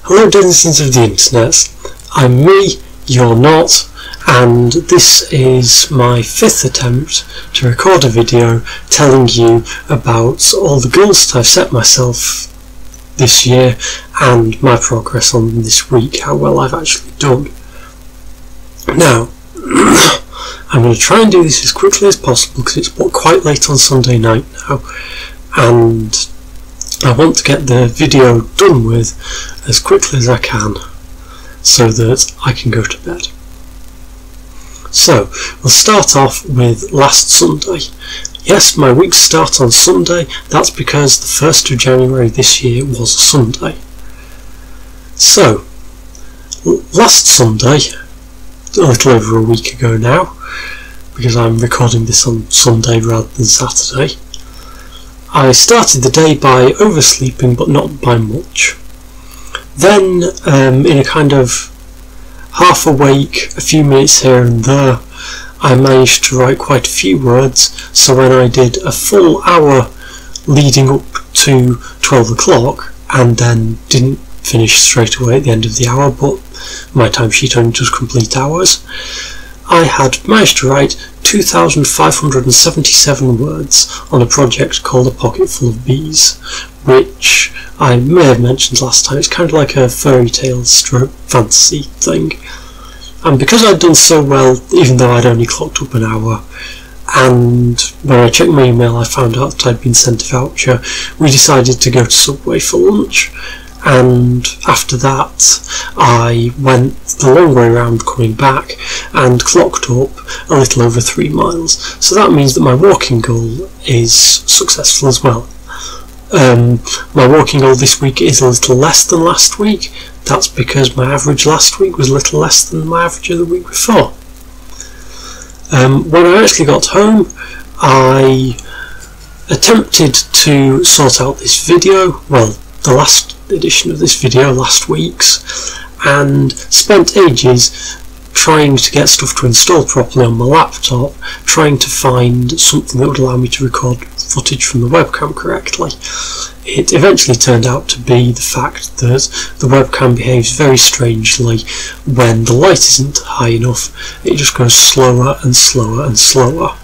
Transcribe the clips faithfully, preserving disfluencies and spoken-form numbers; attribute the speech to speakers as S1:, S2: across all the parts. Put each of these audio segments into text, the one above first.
S1: Hello denizens of the internet, I'm me, you're not, and this is my fifth attempt to record a video telling you about all the goals that I've set myself this year and my progress on them this week, how well I've actually done. Now, I'm going to try and do this as quickly as possible because it's quite late on Sunday night now, and I want to get the video done with as quickly as I can so that I can go to bed. So, we'll start off with last Sunday. Yes, my weeks start on Sunday, that's because the first of January this year was a Sunday. So, last Sunday, a little over a week ago now, because I'm recording this on Sunday rather than Saturday, I started the day by oversleeping, but not by much. Then, um, in a kind of half awake, a few minutes here and there, I managed to write quite a few words, so when I did a full hour leading up to twelve o'clock, and then didn't finish straight away at the end of the hour, but my timesheet only does complete hours, I had managed to write two thousand five hundred seventy-seven words on a project called A Pocket Full of Bees, which I may have mentioned last time. It's kind of like a fairy tale stroke fantasy thing. And because I'd done so well, even though I'd only clocked up an hour, and when I checked my email I found out that I'd been sent a voucher, we decided to go to Subway for lunch. And after that I went the long way round coming back and clocked up a little over three miles. So that means that my walking goal is successful as well. Um, my walking goal this week is a little less than last week. That's because my average last week was a little less than my average of the week before. Um, when I actually got home, I attempted to sort out this video, well, the last edition of this video, last week's, and spent ages trying to get stuff to install properly on my laptop, trying to find something that would allow me to record footage from the webcam correctly. It eventually turned out to be the fact that the webcam behaves very strangely when the light isn't high enough. It just goes slower and slower and slower,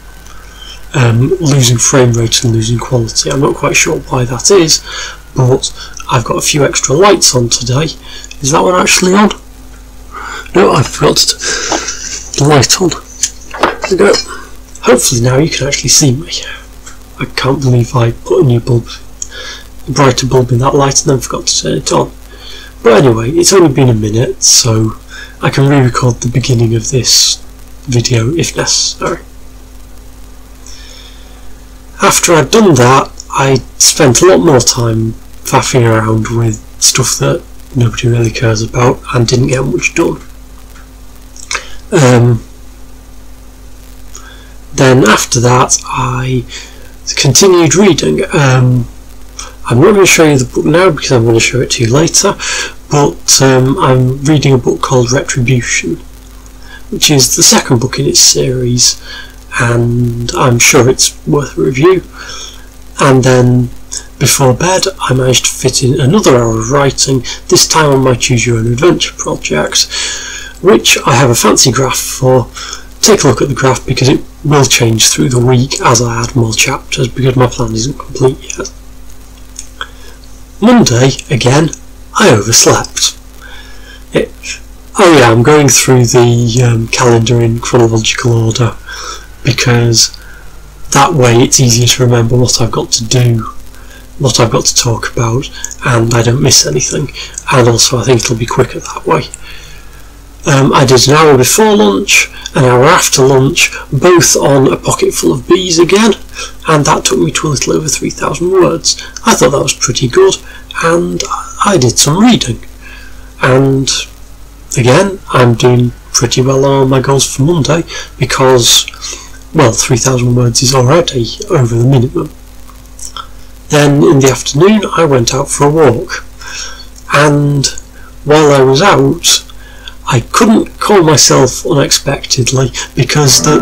S1: um, losing frame rate and losing quality. I'm not quite sure why that is, but I've got a few extra lights on today. Is that one actually on? No, I forgot the light on. There we go. Hopefully now you can actually see me. I can't believe I put a new bulb, a brighter bulb in that light and then forgot to turn it on. But anyway, it's only been a minute, so I can re-record the beginning of this video if necessary. After I'd done that, I spent a lot more time faffing around with stuff that nobody really cares about and didn't get much done. Um, then after that I continued reading. Um, I'm not going to show you the book now because I'm going to show it to you later, but um, I'm reading a book called Retribution, which is the second book in its series, and I'm sure it's worth a review. And then before bed I managed to fit in another hour of writing, this time on my Choose Your Own Adventure project, which I have a fancy graph for. Take a look at the graph because it will change through the week as I add more chapters because my plan isn't complete yet. Monday, again, I overslept. It, oh yeah, I'm going through the um, calendar in chronological order because that way it's easier to remember what I've got to do, what I've got to talk about, and I don't miss anything, and also I think it'll be quicker that way. Um, I did an hour before lunch, an hour after lunch, both on A Pocket Full of Bees again, and that took me to a little over three thousand words. I thought that was pretty good, and I did some reading. And again, I'm doing pretty well on all my goals for Monday because, well, three thousand words is already over the minimum. Then in the afternoon I went out for a walk, and while I was out I couldn't call myself unexpectedly because the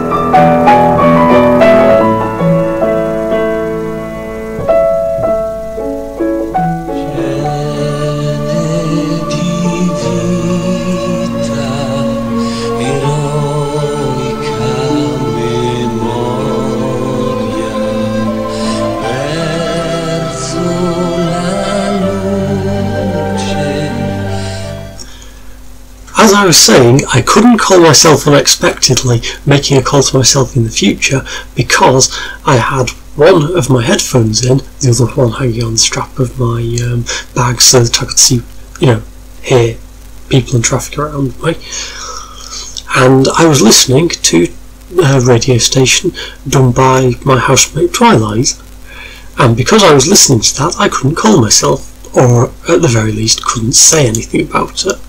S1: as I was saying, I couldn't call myself unexpectedly, making a call to myself in the future, because I had one of my headphones in, the other one hanging on the strap of my um, bag so that I could see, you know, hear people and traffic around me. And I was listening to a radio station done by my housemate Twilight. And because I was listening to that, I couldn't call myself, or at the very least couldn't say anything about it.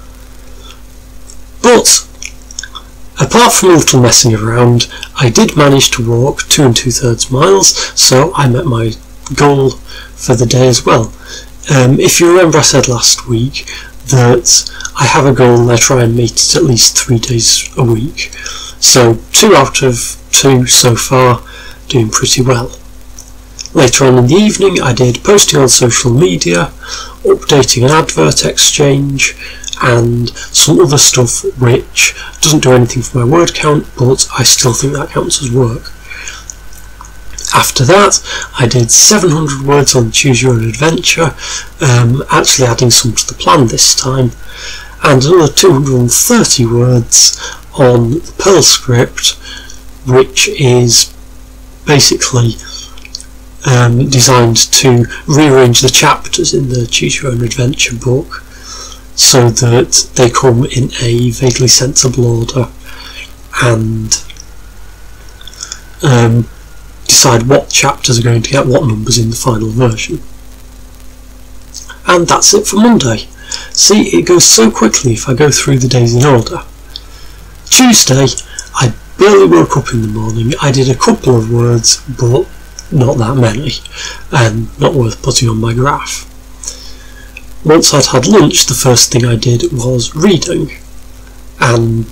S1: But apart from a little messing around, I did manage to walk two and two thirds miles, so I met my goal for the day as well. Um, if you remember, I said last week that I have a goal and I try and meet it at least three days a week. So two out of two so far, doing pretty well. Later on in the evening I did posting on social media, updating an advert exchange, and some other stuff which doesn't do anything for my word count, but I still think that counts as work. After that I did seven hundred words on Choose Your Own Adventure, um, actually adding some to the plan this time, and another two hundred thirty words on the Perl script, which is basically Um, designed to rearrange the chapters in the Choose Your Own Adventure book so that they come in a vaguely sensible order and um, decide what chapters are going to get what numbers in the final version. And that's it for Monday. See, it goes so quickly if I go through the days in order. Tuesday, I barely woke up in the morning. I did a couple of words, but not that many, and not worth putting on my graph. Once I'd had lunch, the first thing I did was reading, and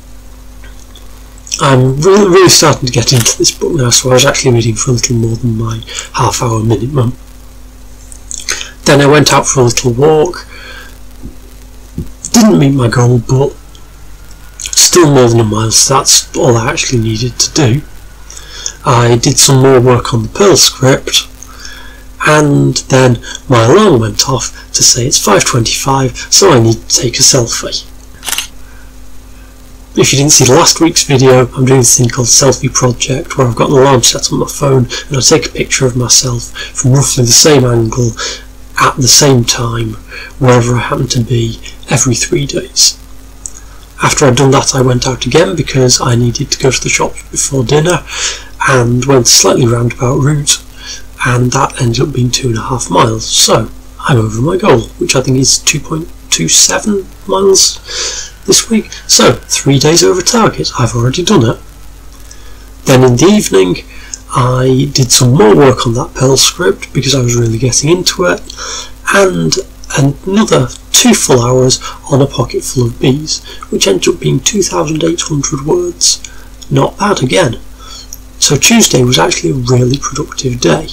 S1: I'm really, really starting to get into this book now, so I was actually reading for a little more than my half hour minimum. Then I went out for a little walk. Didn't meet my goal, but still more than a mile, so that's all I actually needed to do. I did some more work on the Perl script, and then my alarm went off to say it's five twenty-five, so I need to take a selfie. If you didn't see last week's video, I'm doing this thing called Selfie Project, where I've got an alarm set on my phone and I take a picture of myself from roughly the same angle at the same time, wherever I happen to be, every three days. After I'd done that, I went out again because I needed to go to the shops before dinner, and went a slightly roundabout route, and that ended up being two and a half miles, so I'm over my goal, which I think is two point two seven miles this week, so three days over target. I've already done it. Then in the evening I did some more work on that Perl script because I was really getting into it, and another two full hours on A Pocket Full of Bees, which ended up being two thousand eight hundred words. Not bad again. So Tuesday was actually a really productive day.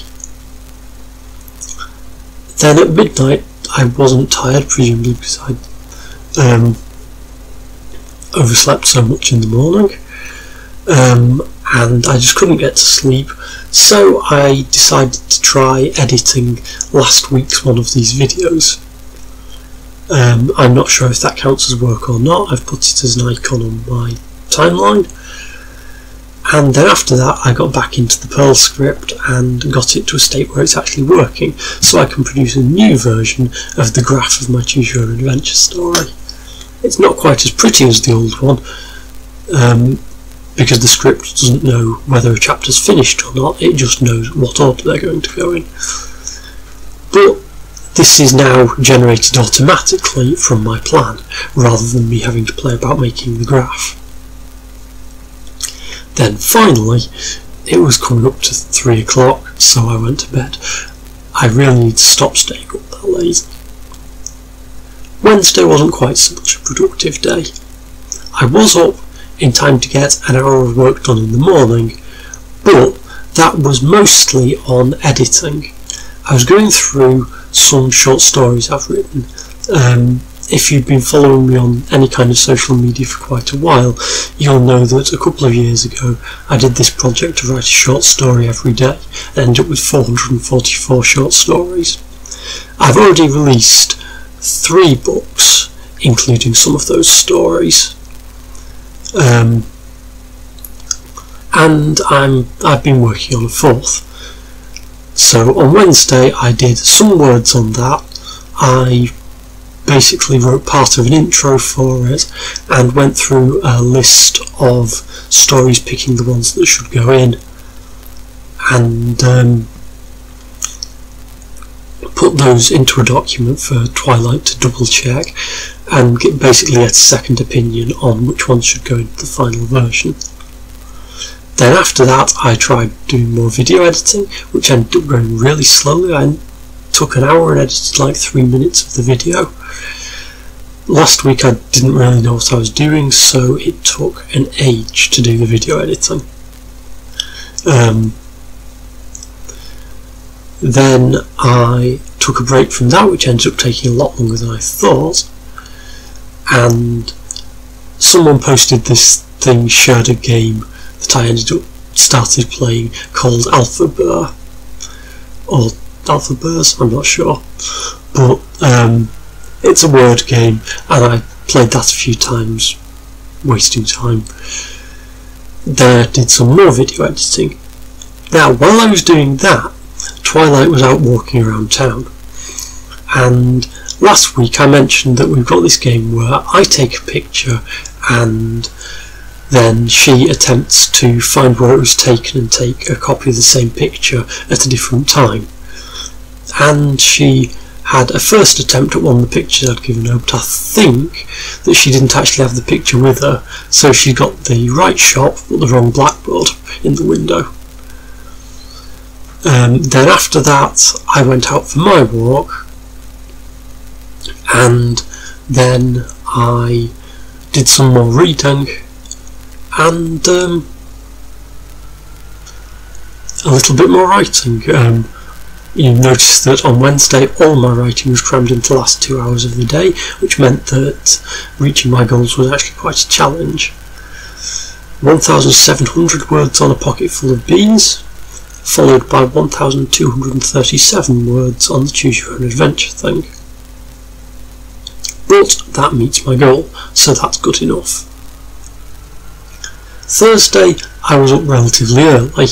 S1: Then at midnight I wasn't tired, presumably because I'd um, overslept so much in the morning, um, and I just couldn't get to sleep, so I decided to try editing last week's one of these videos. Um, I'm not sure if that counts as work or not. I've put it as an icon on my timeline. And then after that I got back into the Perl script and got it to a state where it's actually working, so I can produce a new version of the graph of my Choose Your Own Adventure story. It's not quite as pretty as the old one, um, because the script doesn't know whether a chapter's finished or not, it just knows what order they're going to go in. But this is now generated automatically from my plan, rather than me having to play about making the graph. Then finally, it was coming up to three o'clock, so I went to bed. I really need to stop staying up that late. Wednesday wasn't quite so much a productive day. I was up in time to get an hour of work done in the morning, but that was mostly on editing. I was going through some short stories I've written. Um, if you've been following me on any kind of social media for quite a while, you'll know that a couple of years ago I did this project to write a short story every day and ended up with four hundred forty-four short stories. I've already released three books including some of those stories. Um, and I'm, I've been working on a fourth. So on Wednesday I did some words on that. I basically wrote part of an intro for it and went through a list of stories, picking the ones that should go in, and um, put those into a document for Twilight to double check and get, basically get a second opinion on which ones should go into the final version. Then after that I tried doing more video editing, which ended up going really slowly. I took an hour and edited like three minutes of the video. Last week I didn't really know what I was doing, so it took an age to do the video editing. Um, then I took a break from that, which ended up taking a lot longer than I thought, and someone posted this thing, shared a game that I ended up started playing called Alpha Burr, or Alpha Burrs, I'm not sure, but um, it's a word game and I played that a few times, wasting time. Then I did some more video editing. Now while I was doing that, Twilight was out walking around town, and last week I mentioned that we've got this game where I take a picture and then she attempts to find where it was taken and take a copy of the same picture at a different time. And she had a first attempt at one of the pictures I'd given her, but I think that she didn't actually have the picture with her, so she got the right shot but the wrong blackboard in the window. Um, then after that I went out for my walk, and then I did some more reading, and um, a little bit more writing. Um, you notice that on Wednesday all my writing was crammed into the last two hours of the day, which meant that reaching my goals was actually quite a challenge. one thousand seven hundred words on a pocket full of beans, followed by one thousand two hundred thirty-seven words on the Choose Your Own Adventure thing. But that meets my goal, so that's good enough. Thursday I was up relatively early,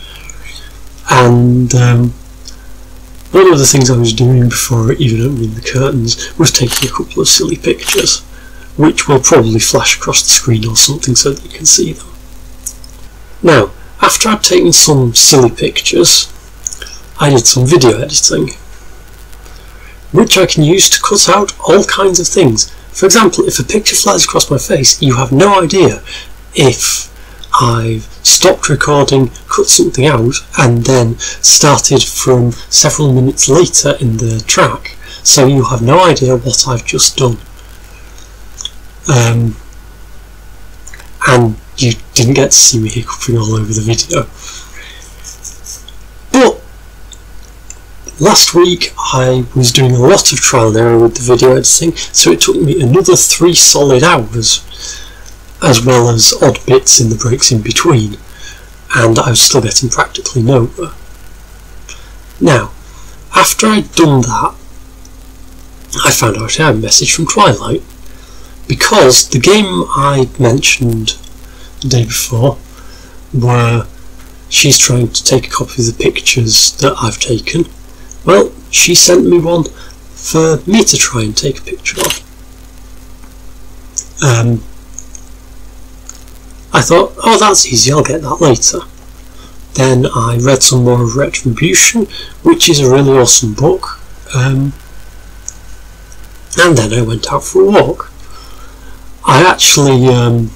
S1: and um, one of the things I was doing before even opening the curtains was taking a couple of silly pictures, which will probably flash across the screen or something so that you can see them. Now, after I'd taken some silly pictures, I did some video editing, which I can use to cut out all kinds of things. For example, if a picture flies across my face, you have no idea if I've stopped recording, cut something out, and then started from several minutes later in the track, so you have no idea what I've just done. Um, and you didn't get to see me hiccuping all over the video. But last week I was doing a lot of trial and error with the video editing, so it took me another three solid hours, as well as odd bits in the breaks in between, and I was still getting practically nowhere. Now, after I'd done that, I found out I had a message from Twilight, because the game I mentioned the day before, where she's trying to take a copy of the pictures that I've taken, well, she sent me one for me to try and take a picture of. Um, I thought, oh, that's easy, I'll get that later. Then I read some more of Retribution, which is a really awesome book, um, and then I went out for a walk. I actually um,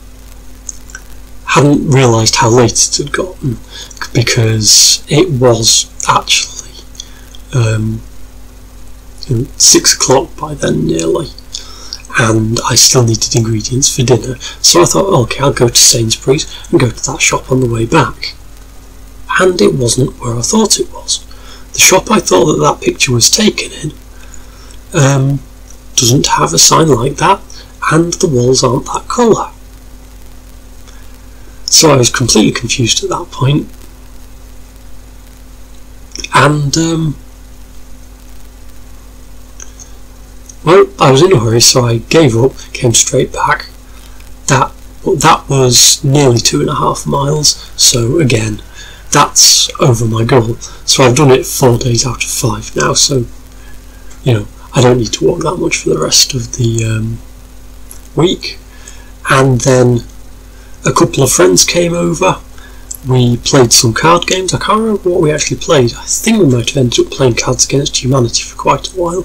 S1: hadn't realised how late it had gotten, because it was actually um, six o'clock by then nearly, and I still needed ingredients for dinner, so I thought, okay, I'll go to Sainsbury's and go to that shop on the way back. And it wasn't where I thought it was. The shop I thought that that picture was taken in um, doesn't have a sign like that, and the walls aren't that colour. So I was completely confused at that point, and um, Well, I was in a hurry, so I gave up, came straight back. That, that was nearly two and a half miles, so again, that's over my goal. So I've done it four days out of five now, so, you know, I don't need to walk that much for the rest of the um, week. And then a couple of friends came over. We played some card games. I can't remember what we actually played. I think we might have ended up playing Cards Against Humanity for quite a while.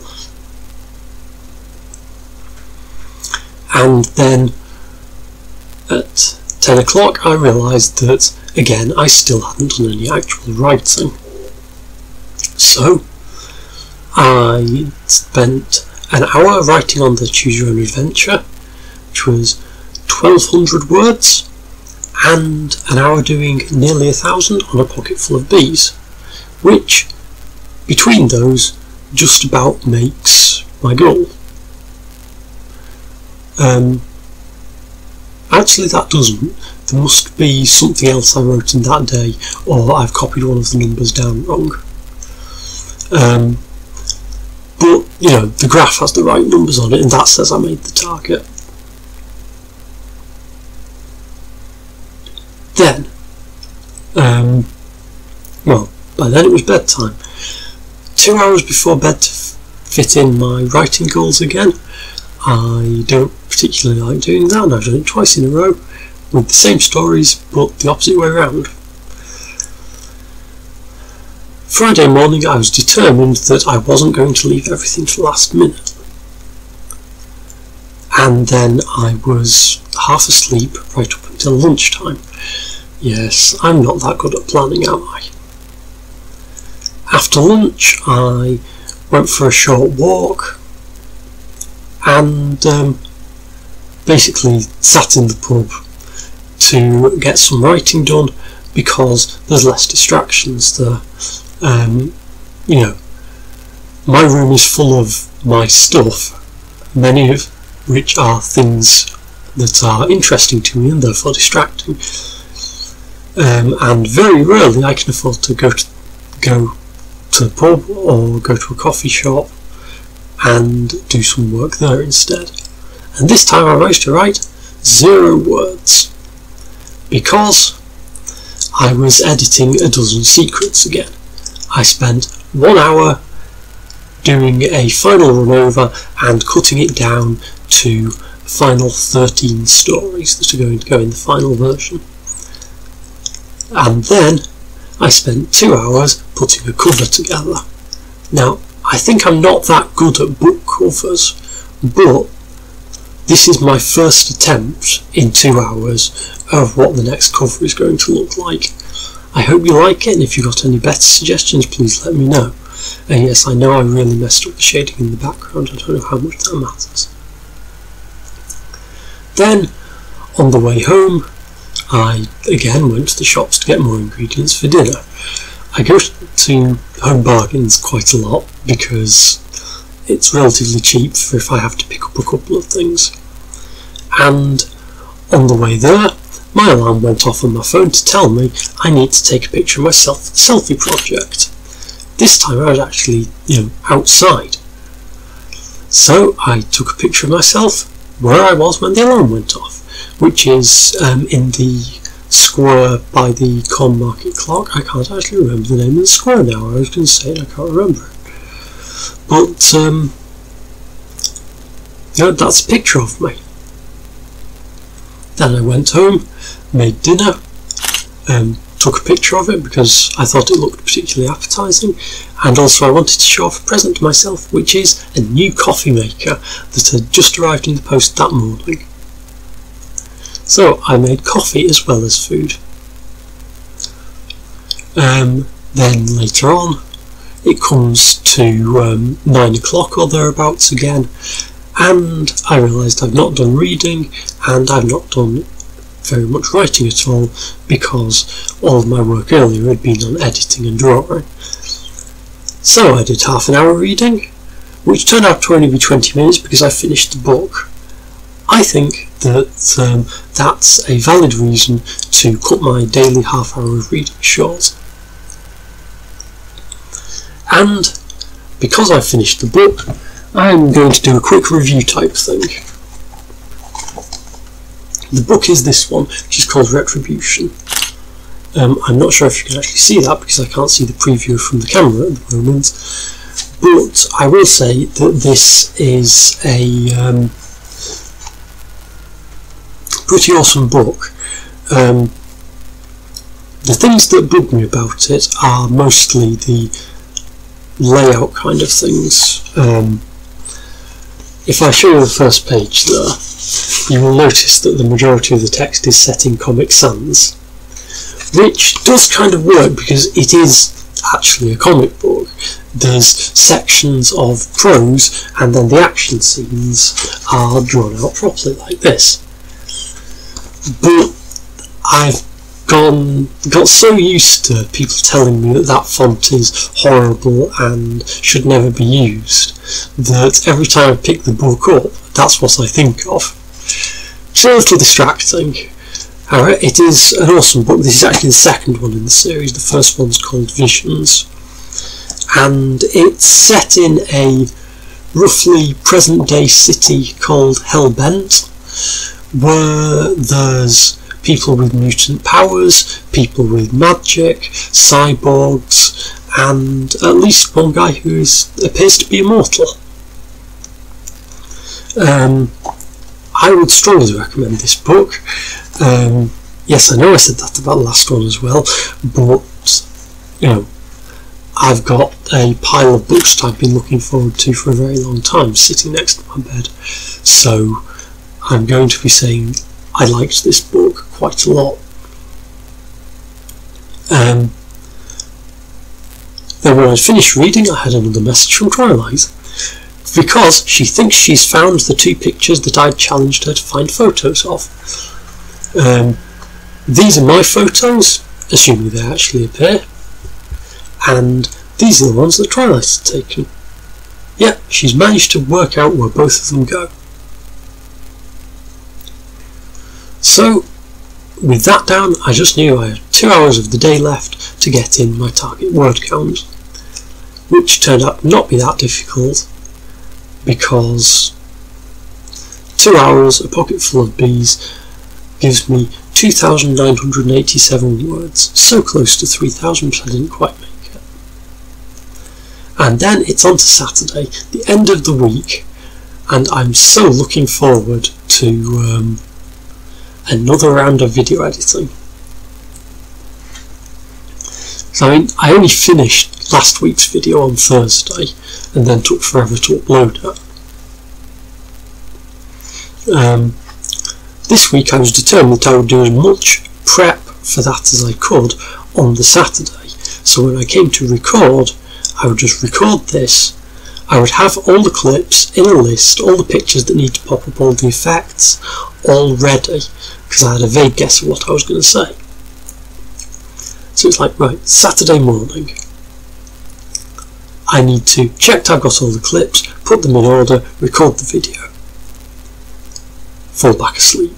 S1: And then at ten o'clock I realised that, again, I still hadn't done any actual writing. So I spent an hour writing on the Choose Your Own Adventure, which was twelve hundred words, and an hour doing nearly a thousand on a pocket full of bees, which, between those, just about makes my goal. Um, actually that doesn't. There must be something else I wrote in that day, or I've copied one of the numbers down wrong. Um, but, you know, the graph has the right numbers on it, and that says I made the target. Then, um, well, by then it was bedtime. Two hours before bed to fit in my writing goals again. I don't particularly like doing that, and I've done it twice in a row with the same stories but the opposite way around. Friday morning I was determined that I wasn't going to leave everything to the last minute. And then I was half asleep right up until lunchtime. Yes, I'm not that good at planning, am I? After lunch I went for a short walk and um, basically sat in the pub to get some writing done because there's less distractions there. Um, you know, my room is full of my stuff, many of which are things that are interesting to me and therefore distracting. Um, and very rarely I can afford to go to go to the pub or go to a coffee shop and do some work there instead. And this time I managed to write zero words because I was editing A Dozen Secrets again. I spent one hour doing a final run over and cutting it down to final thirteen stories that are going to go in the final version. And then I spent two hours putting a cover together. Now, I think I'm not that good at book covers, but this is my first attempt in two hours of what the next cover is going to look like. I hope you like it, and if you've got any better suggestions, please let me know. And yes, I know I really messed up the shading in the background, I don't know how much that matters. Then, on the way home, I again went to the shops to get more ingredients for dinner. I go to Home Bargains quite a lot because it's relatively cheap for if I have to pick up a couple of things. And on the way there, my alarm went off on my phone to tell me I need to take a picture of myself for the selfie project. This time I was actually, you know, outside. So I took a picture of myself where I was when the alarm went off, which is um, in the square by the Corn Market clock. I can't actually remember the name of the square now. I was going to say it, I can't remember it. But, um, you know, that's a picture of me. Then I went home, made dinner, um, took a picture of it because I thought it looked particularly appetising, and also I wanted to show off a present to myself, which is a new coffee maker that had just arrived in the post that morning. So I made coffee as well as food. Um, then later on it comes to um, nine o'clock or thereabouts again, and I realised I've not done reading and I've not done very much writing at all because all of my work earlier had been on editing and drawing. So I did half an hour reading, which turned out to only be twenty minutes because I finished the book. I think that um, that's a valid reason to cut my daily half hour of reading short. And because I finished the book, I'm going to do a quick review type thing. The book is this one, which is called Retribution. Um, I'm not sure if you can actually see that because I can't see the preview from the camera at the moment, but I will say that this is a um, pretty awesome book. Um, the things that bug me about it are mostly the layout kind of things. Um, if I show you the first page there, you will notice that the majority of the text is set in Comic Sans, which does kind of work because it is actually a comic book. There's sections of prose and then the action scenes are drawn out properly like this. But I've gone got so used to people telling me that that font is horrible and should never be used that every time I pick the book up, that's what I think of. It's a little distracting. Alright, it is an awesome book. This is actually the second one in the series. The first one's called Visions, and it's set in a roughly present day city called Hellbent, where there's people with mutant powers, people with magic, cyborgs, and at least one guy who is, appears to be immortal. Um, I would strongly recommend this book. Um, yes, I know I said that about the last one as well, but, you know, I've got a pile of books that I've been looking forward to for a very long time sitting next to my bed, so I'm going to be saying I liked this book quite a lot. Um, then when I finished reading, I had another message from Twilight, because she thinks she's found the two pictures that I'd challenged her to find photos of. Um, these are my photos, assuming they actually appear, and these are the ones that Twilight has taken. Yeah, she's managed to work out where both of them go. So, with that down, I just knew I had two hours of the day left to get in my target word count, which turned out not be that difficult, because two hours, a pocket full of bees, gives me two thousand nine hundred eighty-seven words, so close to three thousand, but I didn't quite make it. And then it's on to Saturday, the end of the week, and I'm so looking forward to um, another round of video editing. So I, mean, I only finished last week's video on Thursday, and then took forever to upload it. Um, This week I was determined that I would do as much prep for that as I could on the Saturday. So when I came to record, I would just record this. I would have all the clips in a list, all the pictures that need to pop up, all the effects, all ready, because I had a vague guess of what I was going to say. So it's like, right, Saturday morning, I need to check I've got all the clips, put them in order, record the video. Fall back asleep.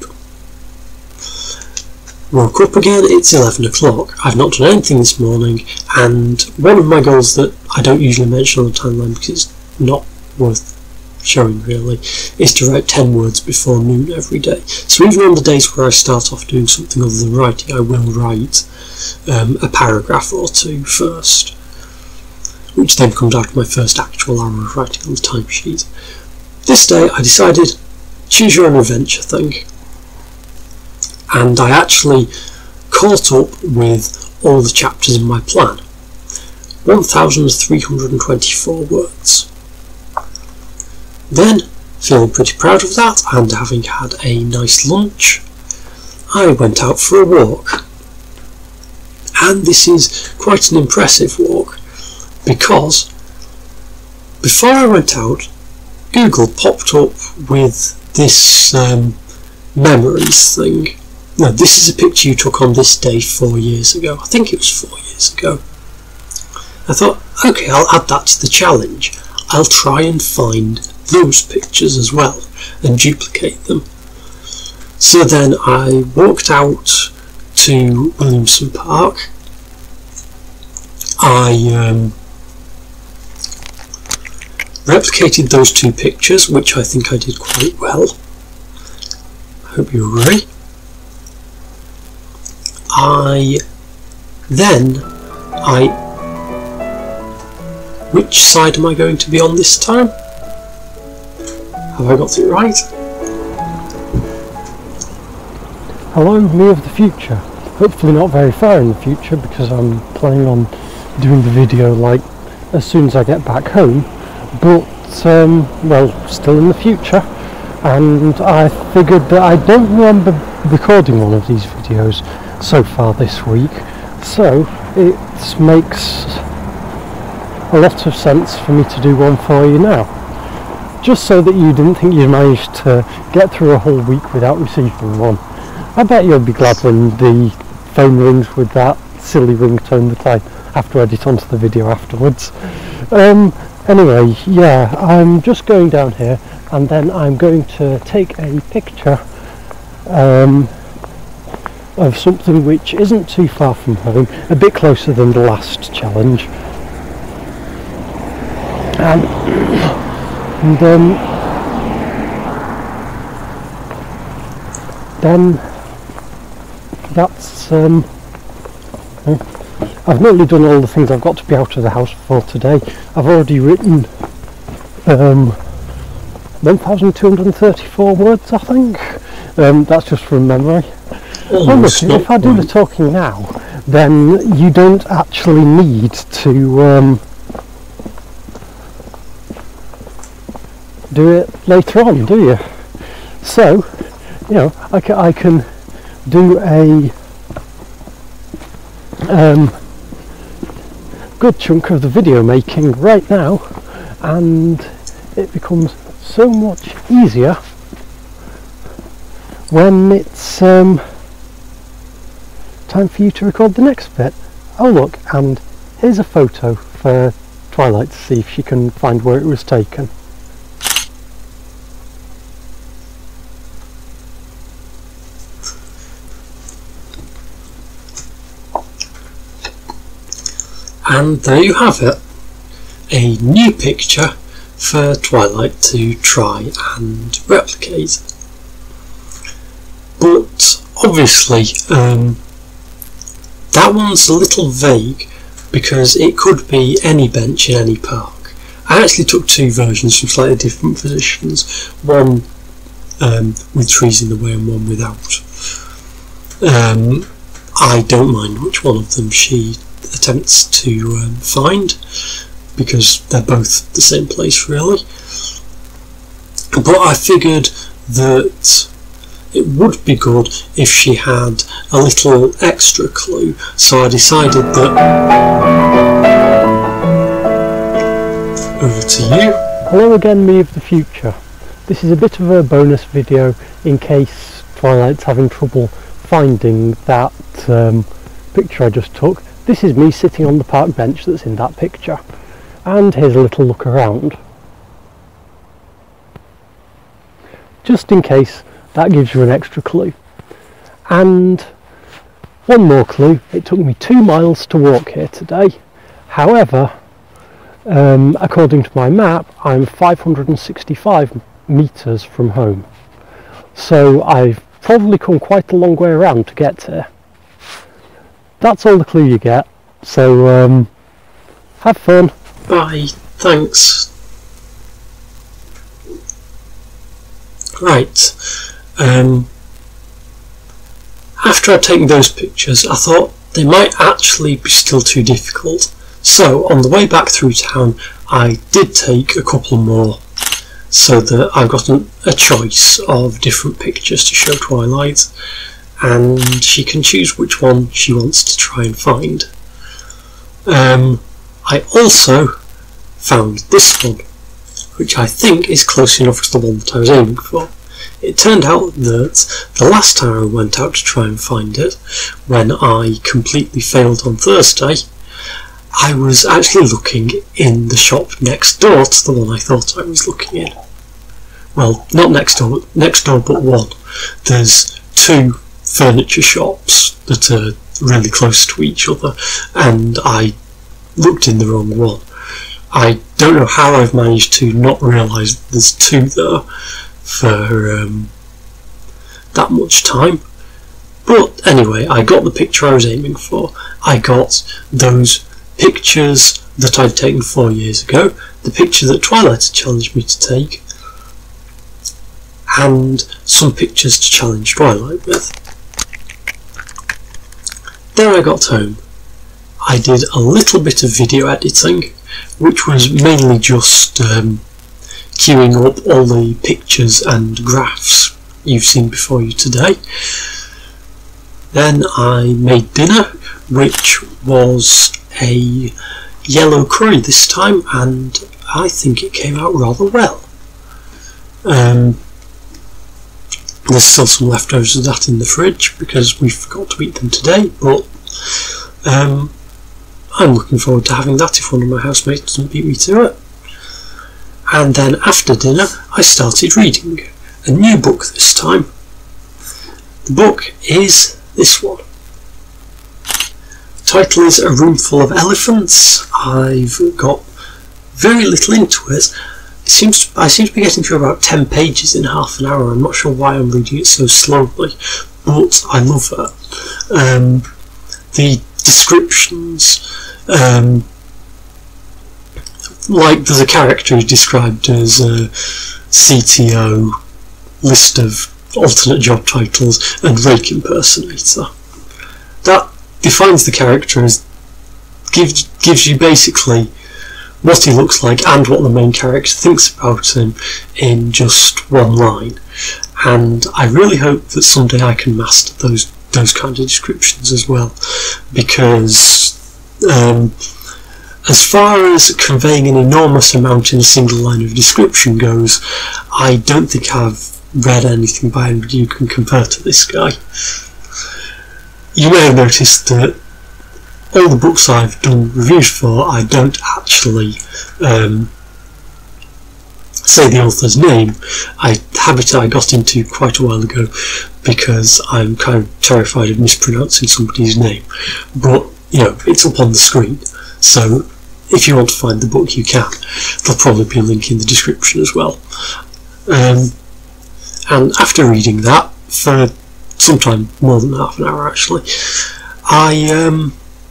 S1: Woke up again, it's eleven o'clock. I've not done anything this morning, and one of my goals that I don't usually mention on the timeline because it's not worth showing really, is to write ten words before noon every day. So even on the days where I start off doing something other than writing, I will write um, a paragraph or two first, which then comes after my first actual hour of writing on the timesheet. This day I decided choose your own adventure thing, and I actually caught up with all the chapters in my plan. one thousand three hundred twenty-four words. Then, feeling pretty proud of that, and having had a nice lunch, I went out for a walk. And this is quite an impressive walk, because before I went out, Google popped up with this um, memories thing. No, this is a picture you took on this day four years ago. I think it was four years ago. I thought, okay, I'll add that to the challenge. I'll try and find those pictures as well and duplicate them. So then I walked out to Williamson Park. I um, replicated those two pictures, which I think I did quite well. I hope you agree. I then I which side am I going to be on this time? Have I got it right?
S2: Hello, me of the future. Hopefully not very far in the future, because I'm planning on doing the video like as soon as I get back home, but um, well, still in the future. And I figured that I don't remember recording one of these videos so far this week, so it makes a lot of sense for me to do one for you now, just so that you didn't think you managed to get through a whole week without receiving one. I bet you'll be glad when the phone rings with that silly ringtone that I have to edit onto the video afterwards. Um, anyway, yeah, I'm just going down here, and then I'm going to take a picture um, of something which isn't too far from home, a bit closer than the last challenge. And, and um, then that's um, I've nearly done all the things I've got to be out of the house for today. I've already written um, one thousand two hundred thirty-four words, I think. Um, that's just from memory. Oh, look, if I do the talking now, then you don't actually need to um, do it later on, do you? So, you know, I can, I can do a um, good chunk of the video making right now, and it becomes so much easier when it's um, time for you to record the next bit. Oh look, and here's a photo for Twilight to see if she can find where it was taken.
S1: And there you have it, a new picture for Twilight to try and replicate. But obviously um, that one's a little vague, because it could be any bench in any park. I actually took two versions from slightly different positions, one um, with trees in the way and one without. Um, I don't mind which one of them she attempts to um, find, because they're both the same place really. But I figured that it would be good if she had a little extra clue, so I decided that... Over to you.
S2: Hello again, me of the future. This is a bit of a bonus video in case Twilight's having trouble finding that um, picture I just took. This is me sitting on the park bench that's in that picture, and here's a little look around, just in case that gives you an extra clue. And one more clue, it took me two miles to walk here today. However, um, according to my map, I'm five hundred sixty-five metres from home, so I've probably come quite a long way around to get here. That's all the clue you get, so um, have fun.
S1: Bye, thanks. Right, um, after I'd taken those pictures, I thought they might actually be still too difficult. So on the way back through town, I did take a couple more, so that I've got an, a choice of different pictures to show Twilight, and she can choose which one she wants to try and find. Um, I also found this one, which I think is close enough to the one that I was aiming for. It turned out that the last time I went out to try and find it, when I completely failed on Thursday, I was actually looking in the shop next door to the one I thought I was looking in. Well, not next door, next door but one. There's two furniture shops that are really close to each other, and I looked in the wrong one. I don't know how I've managed to not realise there's two there for um, that much time. But anyway, I got the picture I was aiming for. I got those pictures that I'd taken four years ago, the picture that Twilight had challenged me to take, and some pictures to challenge Twilight with. Then I got home. I did a little bit of video editing, which was mainly just um, queuing up all the pictures and graphs you've seen before you today. Then I made dinner, which was a yellow curry this time, and I think it came out rather well. Um, there's still some leftovers of that in the fridge because we forgot to eat them today, but um, I'm looking forward to having that if one of my housemates doesn't beat me to it. And then after dinner I started reading a new book this time. The book is this one. The title is A Room Full of Elephants. I've got very little into it. It seems I seem to be getting through about ten pages in half an hour. I'm not sure why I'm reading it so slowly, but I love it. Um, the descriptions, um, like there's a character who's described as a C T O, list of alternate job titles, and rake impersonator. That defines the character as gives gives you basically what he looks like and what the main character thinks about him in just one line. And I really hope that someday I can master those those kind of descriptions as well, because um, as far as conveying an enormous amount in a single line of description goes, I don't think I've read anything by anybody who can compare to this guy. You may have noticed that all the books I've done reviews for, I don't actually um, say the author's name. A habit I got into quite a while ago because I'm kind of terrified of mispronouncing somebody's name. But, you know, it's up on the screen, so if you want to find the book you can. There'll probably be a link in the description as well. Um, and after reading that, for sometime more than half an hour actually, I um,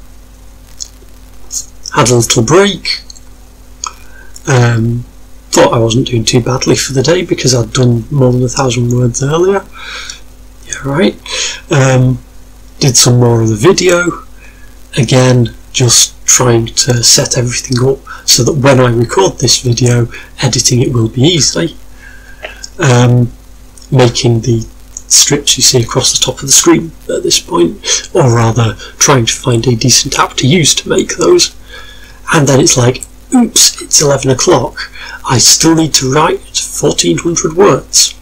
S1: had a little break. Um, thought I wasn't doing too badly for the day because I'd done more than a thousand words earlier. Yeah, right. Um, did some more of the video. Again, just trying to set everything up so that when I record this video, editing it will be easy. Um, making the strips you see across the top of the screen at this point, or rather trying to find a decent app to use to make those. And then it's like, oops, it's eleven o'clock, I still need to write fourteen hundred words.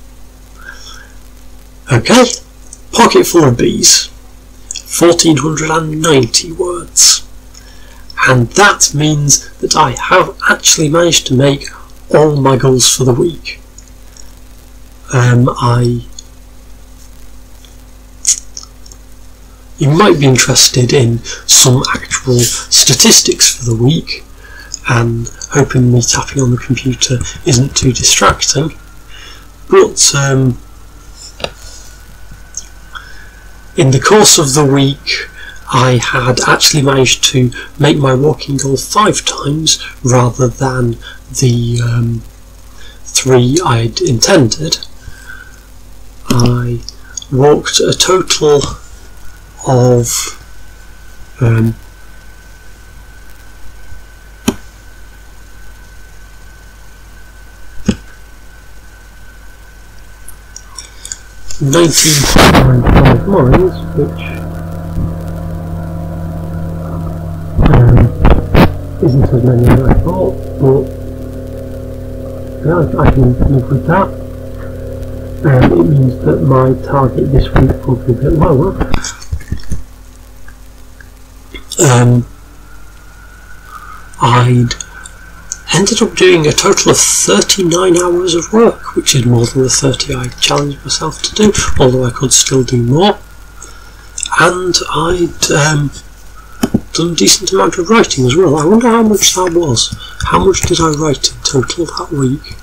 S1: Okay, pocket full of bees, fourteen ninety words. And that means that I have actually managed to make all my goals for the week. Um, I You might be interested in some actual statistics for the week, and hoping me tapping on the computer isn't too distracting. But um, in the course of the week, I had actually managed to make my walking goal five times rather than the um, three I'd intended. I walked a total of um, nineteen point five miles, which um, isn't as many as I thought, but yeah, I can live with that. Um, it means that my target this week will be a bit lower. Um, I'd ended up doing a total of thirty-nine hours of work, which is more than the thirty I challenged myself to do, although I could still do more. And I'd um, done a decent amount of writing as well. I wonder how much that was. How much did I write in total that week?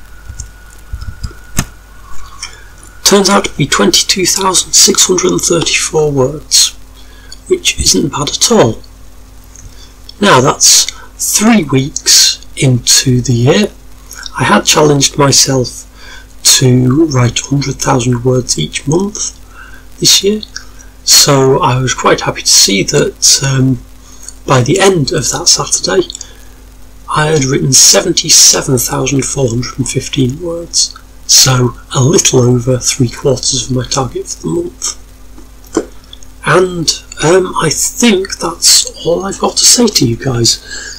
S1: Turns out to be twenty-two thousand six hundred thirty-four words, which isn't bad at all. Now that's three weeks into the year. I had challenged myself to write one hundred thousand words each month this year, so I was quite happy to see that um, by the end of that Saturday I had written seventy-seven thousand four hundred fifteen words, so a little over three quarters of my target for the month. And um, I think that's all I've got to say to you guys.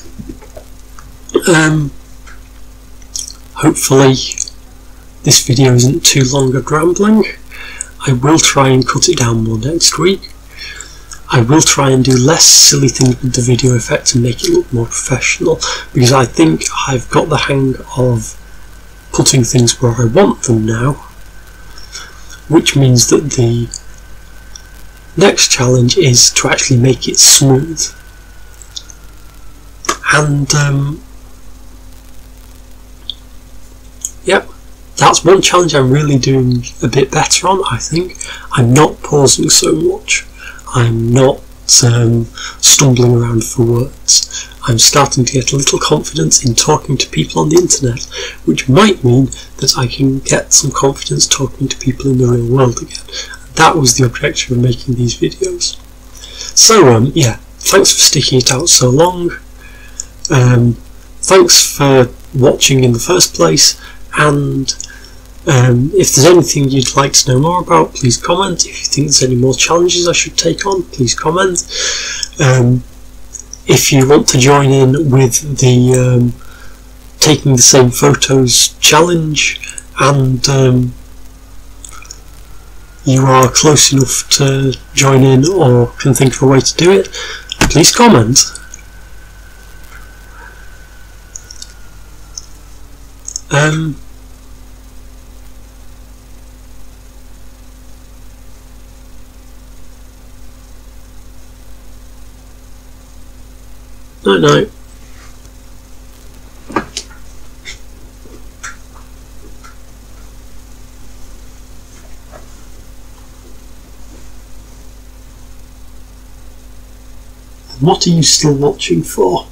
S1: Um, hopefully this video isn't too long a rambling. I will try and cut it down more next week. I will try and do less silly things with the video effects and make it look more professional, because I think I've got the hang of putting things where I want them now, which means that the next challenge is to actually make it smooth. And um, yep, that's one challenge I'm really doing a bit better on, I think. I'm not pausing so much. I'm not um, stumbling around for words. I'm starting to get a little confidence in talking to people on the internet, which might mean that I can get some confidence talking to people in the real world again. That was the objective of making these videos. So um, yeah, thanks for sticking it out so long. Um, thanks for watching in the first place, and um, if there's anything you'd like to know more about, please comment. If you think there's any more challenges I should take on, please comment. Um, if you want to join in with the um, taking the same photos challenge, and um, you are close enough to join in or can think of a way to do it, please comment. Um, no, no. What are you still watching for?